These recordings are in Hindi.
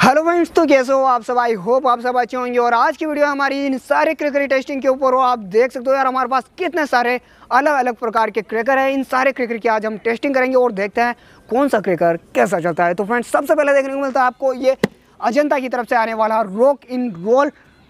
हेलो फ्रेंड्स, तो कैसे हो आप सब। आई होप आप सब अच्छे होंगे। और आज की वीडियो हमारी इन सारे क्रैकर टेस्टिंग के ऊपर हो। आप देख सकते हो यार हमारे पास कितने सारे अलग अलग प्रकार के क्रैकर हैं। इन सारे क्रैकर की आज हम टेस्टिंग करेंगे और देखते हैं कौन सा क्रैकर कैसा चलता है। तो फ्रेंड्स, सबसे पहले देखने को मिलता है आपको ये अजंता की तरफ से आने वाला रॉक इन रोल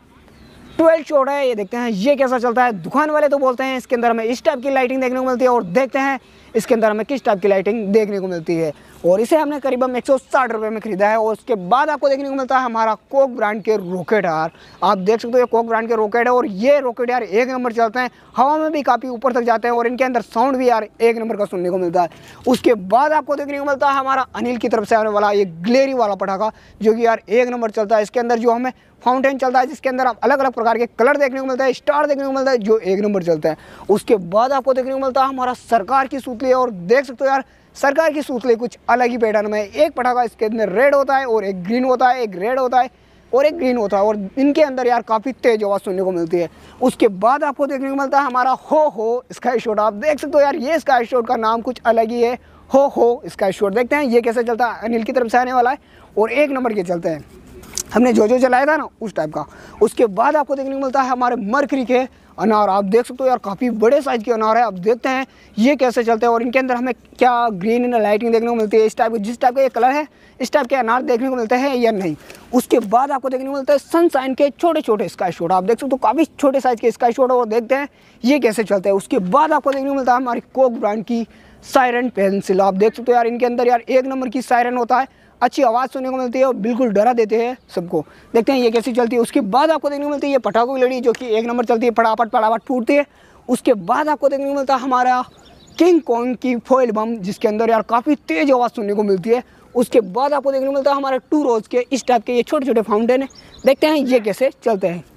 12 शॉट है। ये देखते हैं ये कैसा चलता है। दुकान वाले तो बोलते हैं इसके अंदर हमें इस टाइप की लाइटिंग देखने को मिलती है और देखते हैं इसके अंदर हमें किस टाइप की लाइटिंग देखने को मिलती है। और इसे हमने करीबन 160 रुपये में खरीदा है। और उसके बाद आपको देखने को मिलता है हमारा कोक ब्रांड के रॉकेट यार। आप देख सकते हो ये कोक ब्रांड के रॉकेट है और ये रॉकेट यार एक नंबर चलते हैं, हवा में भी काफ़ी ऊपर तक जाते हैं और इनके अंदर साउंड भी यार एक नंबर का सुनने को मिलता है। उसके बाद आपको देखने को मिलता है हमारा अनिल की तरफ से आने वाला ये ग्लेरी वाला पटाखा, जो कि यार एक नंबर चलता है। इसके अंदर जो हमें फाउंटेन चलता है, जिसके अंदर आप अलग अलग प्रकार के कलर देखने को मिलता है, स्टार देखने को मिलता है, जो एक नंबर चलता है। उसके बाद आपको देखने को मिलता है हमारा सरकार की सूतली और देख सकते हो यार सरकार की सूतली कुछ अलग ही पैटर्न में। एक पटाखा इसके अंदर रेड होता है और एक ग्रीन होता है, एक रेड होता है और एक ग्रीन होता है और इनके अंदर यार काफ़ी तेज आवाज़ सुनने को मिलती है। उसके बाद आपको देखने को मिलता है हमारा हो स्काई शॉट। आप देख सकते हो यार ये स्काई शॉट का नाम कुछ अलग ही है, हो स्काई शॉट। देखते हैं ये कैसे चलता है। अनिल की तरफ से आने वाला है और एक नंबर के चलते हैं, हमने जो चलाया था ना उस टाइप का। उसके बाद आपको देखने को मिलता है हमारे मरकरी के अनार। आप देख सकते हो यार काफ़ी बड़े साइज़ के अनार है। अब देखते हैं ये कैसे चलते हैं और इनके अंदर हमें क्या ग्रीन लाइटिंग देखने को मिलती है। इस टाइप जिस टाइप का ये कलर है इस टाइप के अनार देखने को मिलते हैं या नहीं। उसके बाद आपको देखने को मिलता है सनशाइन के छोटे छोटे स्काई शॉट। आप देख सकते हो काफ़ी छोटे साइज़ के स्काई शॉट और देखते हैं ये कैसे चलते हैं। उसके बाद आपको देखने को मिलता है हमारी कोक ब्रांड की सायरन पेंसिल। आप देख सकते हो यार इनके अंदर यार एक नंबर की सायरन होता है, अच्छी आवाज़ सुनने को मिलती है और बिल्कुल डरा देते हैं सबको। देखते हैं ये कैसी चलती है। उसके बाद आपको देखने को मिलती है ये पटाखों की लड़ी, जो कि एक नंबर चलती है, फटाफट फूटती है। उसके बाद आपको देखने को मिलता है हमारा किंग कॉन्ग की फॉइल बम, जिसके अंदर यार काफ़ी तेज आवाज़ सुनने को मिलती है। उसके बाद आपको देखने को मिलता है हमारे 2 रोज़ के इस टाइप के ये छोटे छोटे फाउंटेन है। देखते हैं ये कैसे चलते हैं।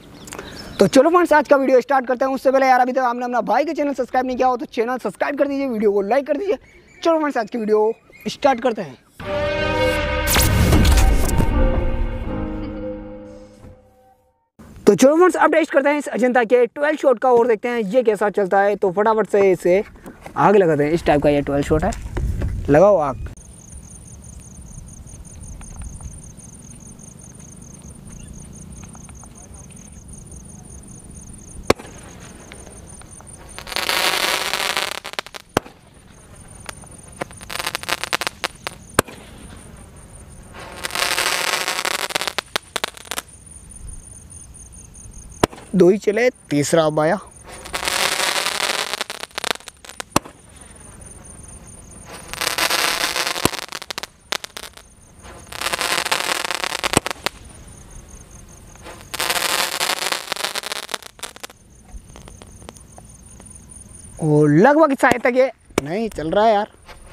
तो चलो फ्रेंड्स, आज का वीडियो स्टार्ट करते हैं। उससे पहले यार अभी तक आपने अपना भाई का चैनल सब्सक्राइब नहीं किया हो तो चैनल सब्सक्राइब कर दीजिए, वीडियो को लाइक कर दीजिए। चलो फ्रेंड्स, आज की वीडियो स्टार्ट करते हैं। तो चलो फ्रेंड्स, अब टेस्ट करते हैं इस अजंता के 12 शॉट का और देखते हैं ये कैसा चलता है। तो फटाफट से इसे आग लगाते हैं। इस टाइप का ये 12 शॉट है, लगाओ आग। दो ही चले, तीसरा अब आया। और लगभग शायद तक ये नहीं चल रहा है यार,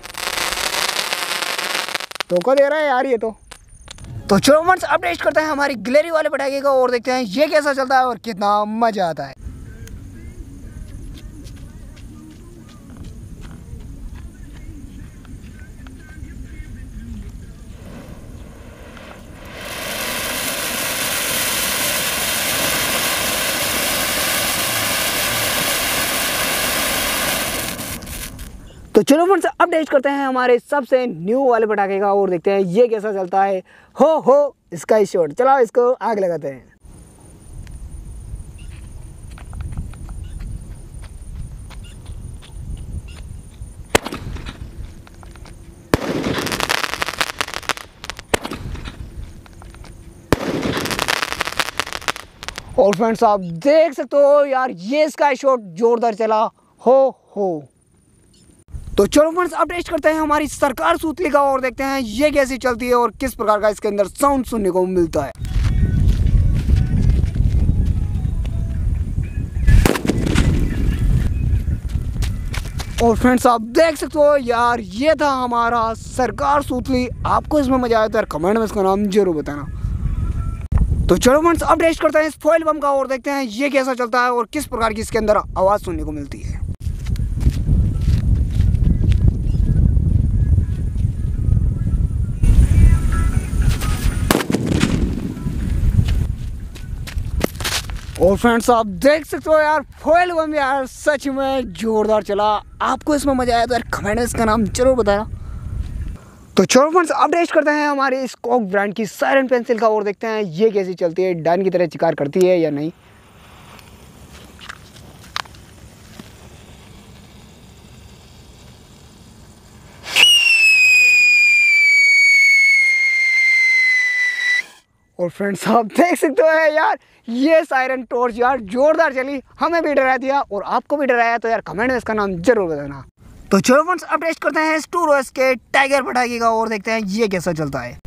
धोखा दे रहा है यार ये तो चलो फ्रेंड्स, अब टेस्ट करते हैं हमारी ग्लेरी वाले पटाखे का और देखते हैं ये कैसा चलता है और कितना मजा आता है। तो चलो फ्रेंड्स, अब टेस्ट करते हैं हमारे सबसे न्यू वाले पटाखे का और देखते हैं ये कैसा चलता है। हो स्काई शॉट। चलो इसको आग लगाते हैं। और फ्रेंड्स, आप देख सकते हो यार ये स्काई शॉट जोरदार चला। हो तो चलो फ्रेंड्स, अब टेस्ट करते हैं हमारी सरकार सूतली का और देखते हैं ये कैसी चलती है और किस प्रकार का इसके अंदर साउंड सुनने को मिलता है। और फ्रेंड्स, आप देख सकते हो यार ये था हमारा सरकार सूतली। आपको इसमें मजा आया तो यार कमेंट में इसका नाम जरूर बताना। तो चलो फ्रेंड्स, अब टेस्ट करते हैं इस फॉइल बम का और देखते हैं ये कैसा चलता है और किस प्रकार की इसके अंदर आवाज़ सुनने को मिलती है। और फ्रेंड्स, आप देख सकते हो यार फॉइल बम यार सच में जोरदार चला। आपको इसमें मजा आया तो यार कमेंट में इसका नाम जरूर बताना। तो चलो फ्रेंड्स अब टेस्ट करते हैं हमारे स्कोक ब्रांड की सायरन पेंसिल का और देखते हैं ये कैसी चलती है, डायन की तरह शिकार करती है या नहीं। और फ्रेंड्स आप देख सकते हो यार ये सायरन टॉर्च यार जोरदार चली, हमें भी डरा दिया और आपको भी डराया, तो यार कमेंट में इसका नाम जरूर बताना। तो चलो फ्रेंड्स अब टेस्ट करते हैं स्टूरोस के टाइगर पटाखे का और देखते हैं ये कैसा चलता है।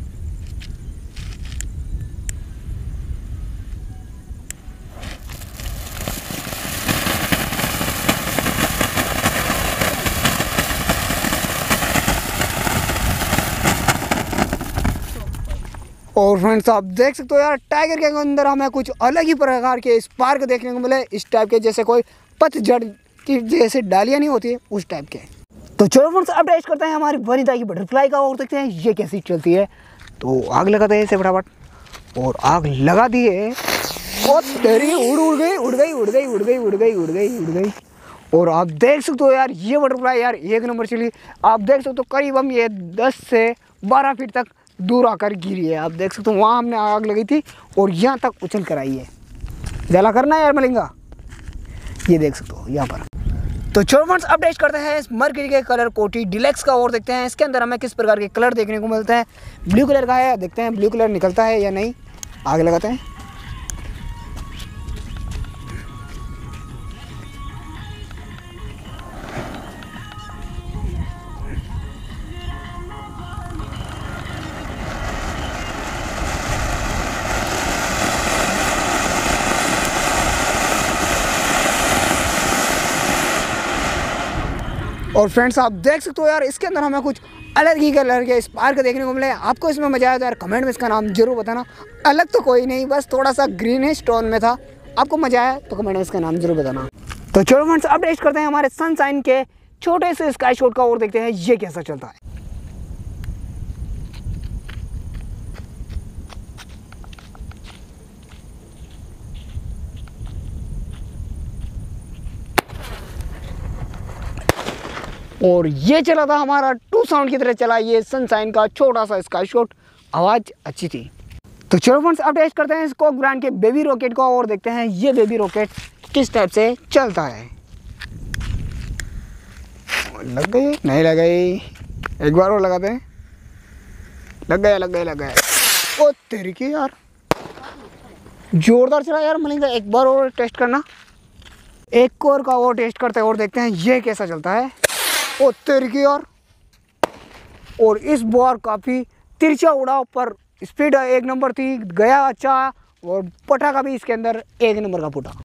और फ्रेंड्स आप देख सकते हो यार टाइगर के अंदर हमें कुछ अलग ही प्रकार के स्पार्क देखने को मिले, इस टाइप के जैसे कोई पतझड़ की जैसे डालियाँ नहीं होती है उस टाइप के। तो चलो फ्रेंड्स अब टेस्ट करते हैं हमारी वनिता की बटरफ्लाई का और देखते हैं ये कैसी चलती है। तो आग लगाते हैं इसे फटाफट और आग लगा दी है और तेरी उड़ गई। और आप देख सकते हो यार ये बटरफ्लाई यार एक नंबर चली। आप देख सकते हो करीब हम ये 10 से 12 फीट तक दूर आकर गिरी है। आप देख सकते हो वहाँ हमने आग लगी थी और यहाँ तक उछल कर आई है। जला करना है यार मलिंगा, ये देख सकते हो यहाँ पर। तो चलो फ्रेंड्स अब टेस्ट करते हैं इस मर्करी के कलर कोटी डिलेक्स का और देखते हैं इसके अंदर हमें किस प्रकार के कलर देखने को मिलते हैं। ब्लू कलर का है, देखते हैं ब्लू कलर निकलता है या नहीं। आग लगाते हैं। और फ्रेंड्स आप देख सकते हो यार इसके अंदर हमें कुछ अलग ही कलर के स्पार्क देखने को मिले। आपको इसमें मजा आया तो यार कमेंट में इसका नाम जरूर बताना। अलग तो कोई नहीं, बस थोड़ा सा ग्रीनिश टोन में था। आपको मजा आया तो कमेंट में इसका नाम जरूर बताना। तो चलो फ्रेंड्स अब टेस्ट करते हैं हमारे सनशाइन के छोटे से स्काई शॉट का और देखते हैं ये कैसा चलता है। और ये चला था हमारा 2 साउंड की तरह चला ये सनशाइन का छोटा सा स्काई शॉट, आवाज़ अच्छी थी। तो चलो फ्रेंड्स अब टेस्ट करते हैं स्कोक ब्रांड के बेबी रॉकेट को और देखते हैं ये बेबी रॉकेट किस टाइप से चलता है। लग गई नहीं लग गई, एक बार और लगाते हैं। लग गया। ओ तेरी की यार जोरदार चला यार मलिंगा, एक बार और टेस्ट करना। एक और का और टेस्ट करते हैं और देखते हैं ये कैसा चलता है। ओ तेरी की यार, और इस बार काफ़ी तिरछा उड़ा, पर स्पीड 1 नंबर थी, गया अच्छा और पटाखा भी इसके अंदर 1 नंबर का फूटा।